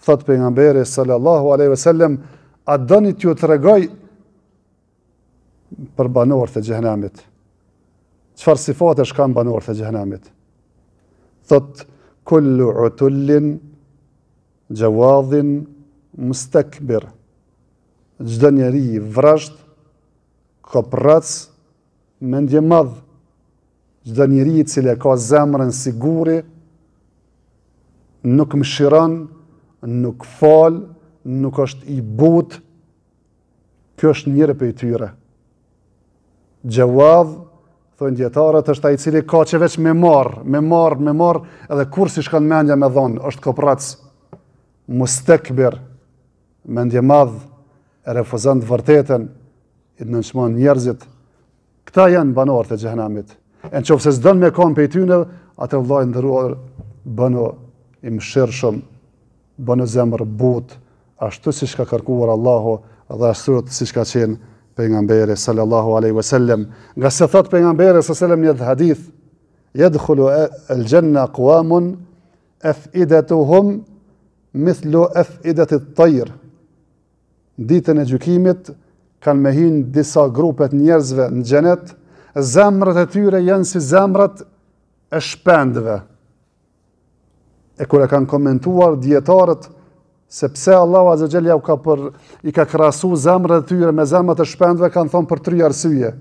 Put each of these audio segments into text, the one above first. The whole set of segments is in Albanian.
thot pejgamberi sallallahu alaihi wasallam, a doni t'ju tregoj për banorët e xhehenamit? Çfarë sifatesh kanë banorët e xhehenamit? Thot kullu utullin jawadhin mustakbir. Çdo njeri i vrasht, koprac, mendje madh. Çdo njeri i cili ka zemrën siguri, nuk mëshiron, nuk fal, nuk është i butë. Kjo është njëri prej tyre. Jawadh, thonë dietarët, është ai i cili ka që veç me marr, edhe kur si shkon mendja me dhon, është koprac. Mustakbir, mendje madh, e refuzon të vërtetën, i nënçmon njerëzit. Këta janë banorët e xhehenamit. E nëse s'don me kon prej tyre, atë vllai ndëruar bëno i mëshirshëm, bëno zemër but, ashtu siç ka kërkuar Allahu dhe ashtu siç ka qenë pejgamberi sallallahu alaihi wasallam. Nga se thot pejgamberi sallallahu alaihi wasallam një hadith, yadkhulu al-janna aqwamun afidatuhum mithlu afidati at-tayr. Ditën e gjykimit kanë me hyrë disa grupet njerëzve në xhenet, zemrat e tyre janë si zemrat e shpendëve. E kur e kanë komentuar dietarët se pse Allahu azza xal i ka krahasu zemrat e tyre me zemrat e shpendëve, kanë thonë për 3 arsye.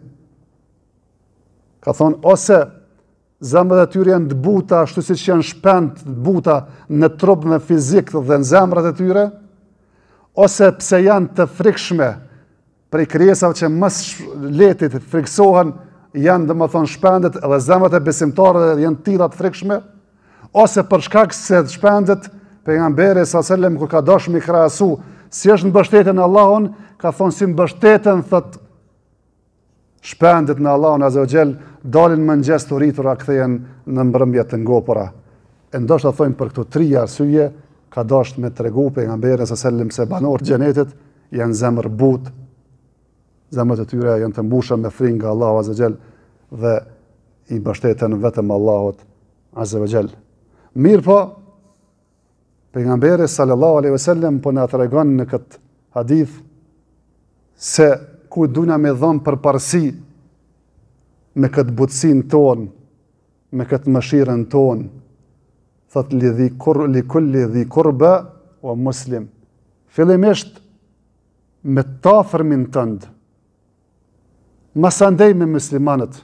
Ka thonë ose zemrat e tyre janë të buta, ashtu siç janë shpend të buta në trup, në fizik dhe në zemrat e tyre, ose pse janë të frikshme prej krijesave që më lehti të friksohen, janë domethënë shpendet, edhe zemrat e besimtarëve janë tilla të frikshme, ose për shkak se shpendet pejgamberi sallallahu alajhi wasallam kur ka dashur mi krahasu si është në mbështetjen e Allahun, ka thonë si mbështeten thot shpendet në Allahun azza wa jall, dalin mëngjes të rritura, kthehen në mbrëmje të ngopura. E ndoshta thonë për këto 3 arsye ka dashur me tregu pejgamberi sallallahu alajhi wasallam se banorët e xhenetit janë zemër butë, zemrat e tyre janë të mbushur me frikë nga Allahu azza wa jall dhe i mbështeten vetëm Allahut azza wa jall. Mirë po, pejgamberi sallallahu alaihi wasallam po na tregon në këtë hadith se ku duna me dhënë përparësi me këtë butësinë tonë, me këtë mëshirën tonë, thot li kulli dhi kurba o muslim. Fillimisht me të afërmin tënd, masandej me muslimanët.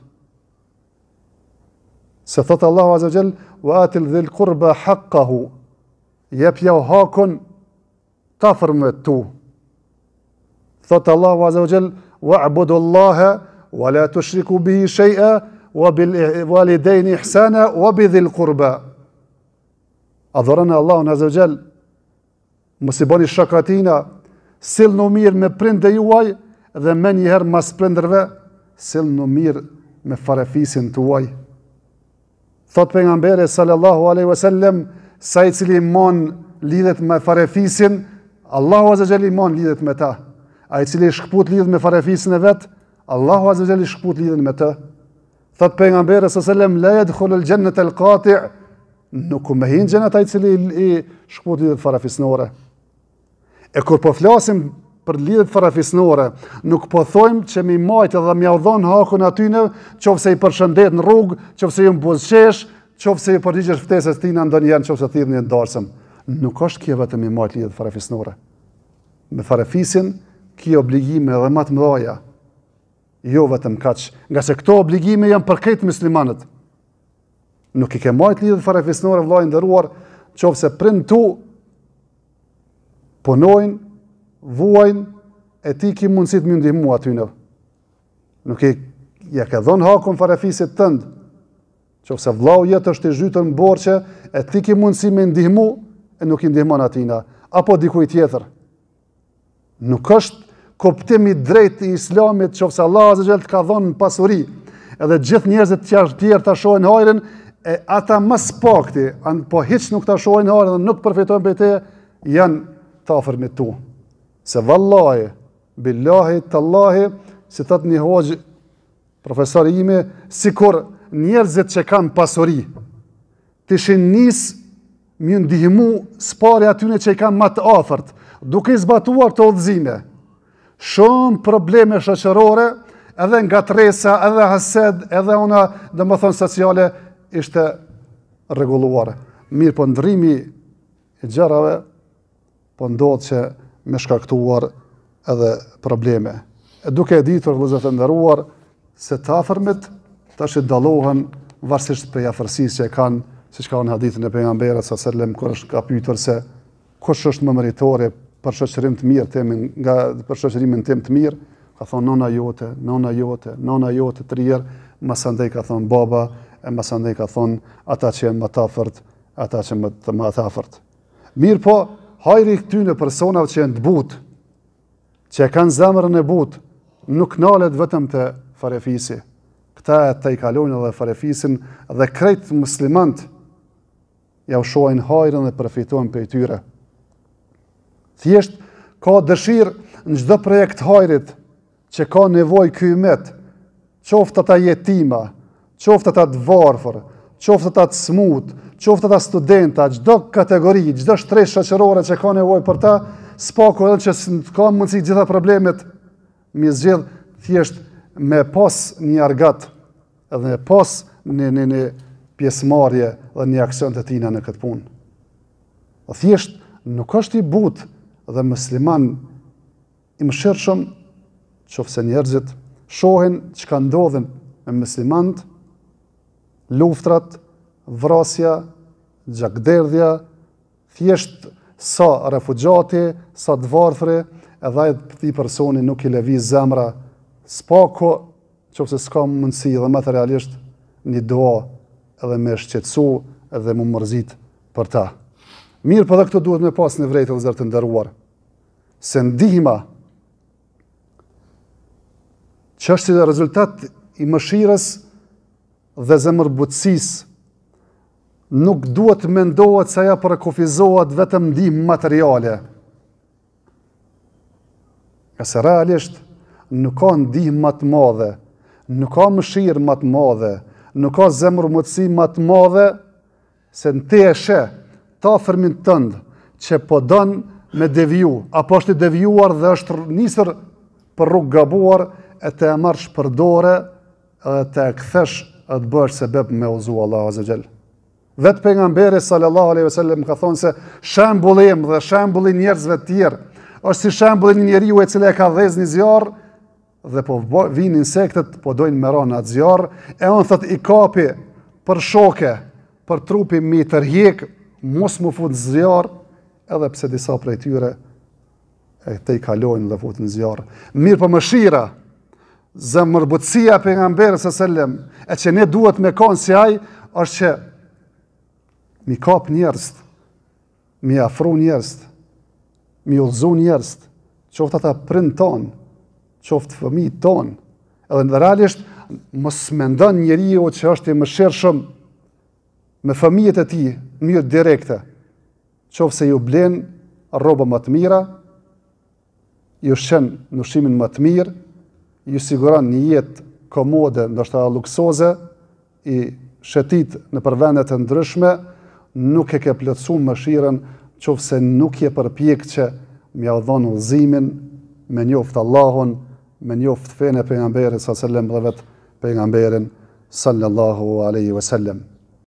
Se thot Allahu azza wa jall, wa atil dhil kurba haqqahu, jep jau hakun të afërmëve tu. Thot Allahu azza wa jall, wa'budu Allaha wa la tushriku bihi shay'a wa bil walidayni ihsana wa bidhil qurba. Adhuroni Allahun azza wa jall, mos i bëni shakatina, sillni mirë me prindë juaj dhe më njëherë mas prindërve, sillni mirë me farefisin tuaj. Thot pejgamberi sallallahu alaihi wasallam, sa i cili iman lidhet me farefisin, Allahu azza wa jall iman lidhet me ta. Ai i cili shkput lidhet me farefisin e vet, Allahu azza wa jall shkput lidhet me ta. Thot pejgamberi sallallahu alaihi wasallam, la yadkhulu al-jannata al-qati', nuk me hin xhenet ai i cili i shkput lidhet farefisnore. E kur po flasim për lidhet farefisnore, nuk po thojmë që mi majtë dhe mi audhon hakun atyne, qofse i përshëndet në rrugë, qofse i buzëqesh, qofse i përgjigjesh ftesës tina ndonjëherë, qofse thirrni në darsëm. Nuk është kjo vetëm mi majtë lidhet farefisnore. Me farefisin, kjo obligime edhe më të mëdha. Jo vetëm kaq, nga se këto obligime janë për këtë muslimanët. Nuk i ke majtë lidhet farefisnore, vllai nderuar, qofse prind tu punojnë, vuajnë, e ti ki mundësit më ndihmu atyne. Nuk i ja ke dhënë hakun farefisit tënd, qofse vllau jetë është i zhytën në borxhe, e ti ki mundësi me ndihmu, e nuk i ndihmon atina, apo dikuj tjetër. Nuk është kuptimi drejt i islamit, qofse Allah azza xal të ka dhënë pasuri, edhe gjithë njerëzit tjerë ta shohin hajrin, e ata më spakti, po hiç nuk ta shohin hajrin dhe nuk përfitojnë prej te, janë të afërmit tu. Se vallahi, billahi, tallahi, si thot një hoxh, profesor ime, sikur njerëzit që kanë pasuri, të ishin nis mi ndihmu spari atyune që i kanë më të afërt, duke i zbatuar të udhëzime. Shumë probleme shoqërore, edhe ngatresa, edhe hased, edhe ona, domethënë sociale, ishte rregulluar. Mirë, po ndrimi i gjërave po ndodh që me shkaktuar edhe probleme. E duke e ditur, vëllezër të nderuar, se të afërmit tash dallohen varësisht prej afërsisë që e kanë, siç ka në hadithin e pejgamberit sallallahu alajhi wasallam, kur është ka pyetur se kush është më meritori për shoqërim të mirë, për shoqërimin tim të mirë, ka thonë nona jote, nona jote, nona jote, 3 herë, mas andej ka thonë baba, e mas andej ka thonë ata që janë më të afërt, ata që më të afërt. Mirë po, hajri këtyne personave që janë të butë, që e kanë zemrën e butë, nuk nalet vetëm të farefisi. Këta e të i kalojnë edhe farefisin dhe krejt muslimant ja u shohin hajrën dhe përfitojnë për tyre. Thjesht ka dëshirë në çdo projekt hajrit që ka nevojë ky ummet, qoftë ata jetima, qoftë ata të varfër, qoftë ata të smut, qoftë ata studenta, çdo kategori, çdo shtresë shoqërore që ka nevojë për ta, s'paku edhe që ka mundësi gjitha problemet mi zgjedh thjesht me pas një argat edhe me pas një pjesëmarrje dhe një aksion të tina në këtë punë. Thjesht nuk është i butë dhe musliman i mëshirshëm, qofse njerëzit shohin çka ndodhin me muslimanët, luftrat, vrasja, gjakderdhja, thjesht sa refugjati, sa të varfëri, edhe ai këtij personi nuk i lëviz zemra, s'pako, qofse s'ka mundësi dhe materialisht një dua edhe me shqetësu edhe më mërzit për ta. Mirë, për dhe këto duhet me pas në vrejtë dhe zërë të ndëruar. Se ndihma që është si rezultat i mëshirës dhe zemërbutësis, nuk duhet mendohet se ajo përkufizohet vetëm ndihmë materiale. Qase realisht nuk ka ndihmë më të madhe, nuk ka mëshirë më të madhe, nuk ka zemërbutësi më të madhe se në te e sheh ta afërmin tënd që po don me deviju, apo është i devijuar dhe është nisur për rrugë gabuar, e të e marrësh për dore edhe të e kthesh e të bësh sebeb me uzu Allahu azza xal. Vetë pejgamberi sallallahu alaihi wasallam ka thonë se shembulli im dhe shembulli njerëzve të tjerë është si shembulli një njeriu i cili e ka dhënë një zjarr dhe po vinë insektet, po dojnë me ranë atë zjarr, e on thot i kapi për shoke, për trupi mi tërhiq, mos më fut zjarr, edhe pse disa prej tyre e te i kalojnë dhe fut në zjarr. Mirë po mëshira, zemërbutësia pejgamberit sallallahu alaihi wasallam, e që ne duhet me kanë si ai, është që mi kap njerëz, mi afru njerëz, mi udhëzu njerëz, qoftë ata prind ton, qoftë fëmijët ton, edhe në realisht mos mendon njeriu që është i mëshirshëm me fëmijët e tij në mënyrë direkte, qoftë ju blen rroba më të mira, ju shën në ushqimin më të mirë, ju siguron një jetë komode, ndoshta luksoze, i shëtit në vende të ndryshme, nuk e ke plotësuar mëshirën, qoftë nuk je përpjek që m'ia dhon udhëzimin, me njoft Allahun, me njoft fenë e pejgamberit sallallahu alaihi wasallam dhe vetë pejgamberin sallallahu alaihi wasallam.